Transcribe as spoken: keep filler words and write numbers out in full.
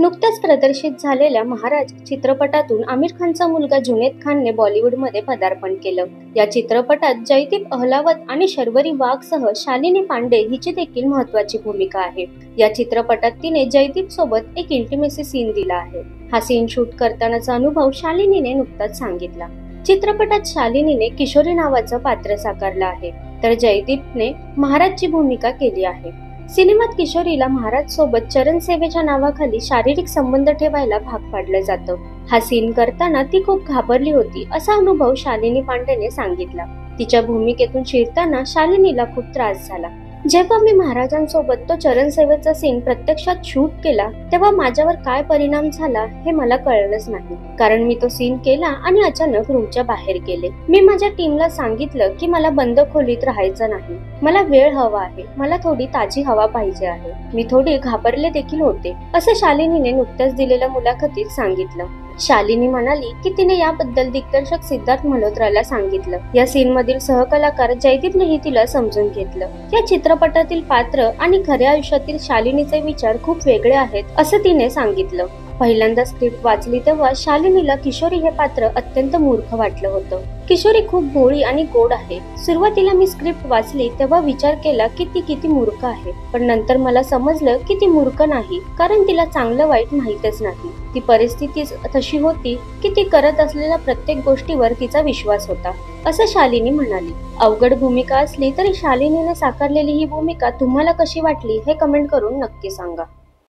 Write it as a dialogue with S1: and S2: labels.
S1: नुकत्याच प्रदर्शित झालेल्या महाराज चित्रपटातून आमिर खानचा मुलगा जुनैद खानने बॉलिवूडमध्ये पदार्पण केलं। या चित्रपटात जयदीप अहलावत आणि शर्वरी वाघसह शालिनी पांडे हिची देखील महत्त्वाची भूमिका आहे। या चित्रपटात तिने जयदीप सोबत एक इंटिमेसी सीन दिला आहे। हा सीन शूट करतानाचा अनुभव शालिनीने नुकताच सांगितला। चित्रपटात शालिनीने किशोरी नावाचं पात्र साकारलं आहे, तर जयदीपने महाराजची भूमिका केली आहे। सिनेमात किशोरीला महाराज सोबत चरण सेवेच्या नावाखाली शारीरिक संबंध ठेवायला भाग पाडलं जातं। हा सीन करताना ती खूप घाबरली होती, असा अनुभव शालिनी पांडेने सांगितला। तिच्या भूमिकेतून शिरताना शालिनीला खूप त्रास झाला। जेव्हा मी महाराजांसोबत तो चरण सेवेचा सीन प्रत्यक्षात शूट केला तेव्हा माझ्यावर काय परिणाम झाला हे मला कळलंच नाही, कारण मी तो सीन केला आणि अचानक रूमच्या बाहेर गेले। मी माझ्या टीमला सांगितलं की मला बंद खोलीत राहायचं नाही, मला वेळ हवा आहे, मला थोडी ताजी हवा पाहिजे आहे। मी थोडी घाबरले देखील होते, असं शालिनीने नुकत्याच दिलेल्या मुलाखतीत सांगितलं। शालिनी म्हणाली की तिने याबद्दल दिग्दर्शक सिद्धार्थ मल्होत्राला सांगितलं। या सीन मधील सहकलाकार जयदीपनेही तिला समजून घेतलं। या चित्रपटातील पात्र आणि खऱ्या आयुष्यातील शालिनीचे विचार खूप वेगळे आहेत, असं तिने सांगितलं। पहिल्यांदा स्क्रिप्ट वाचली तेव्हा शालिनीला किशोरी हे पात्र अत्यंत मूर्ख वाटलं होतं। किशोरी खूप भोळी आणि गोड आहे। सुरुवातीला मी स्क्रिप्ट वाचली तेव्हा विचार केला की ती किती मूर्ख आहे, पण नंतर मला समजलं की ती मूर्ख नाही, कारण तिला चांगलं वाईट माहीतच नाही। ती परिस्थिती तशी होती की ती करत असलेल्या प्रत्येक गोष्टीवर तिचा विश्वास होता, असं शालिनी म्हणाली। अवघड भूमिका असली तरी शालिनीने साकारलेली ही भूमिका तुम्हाला कशी वाटली हे कमेंट करून नक्की सांगा।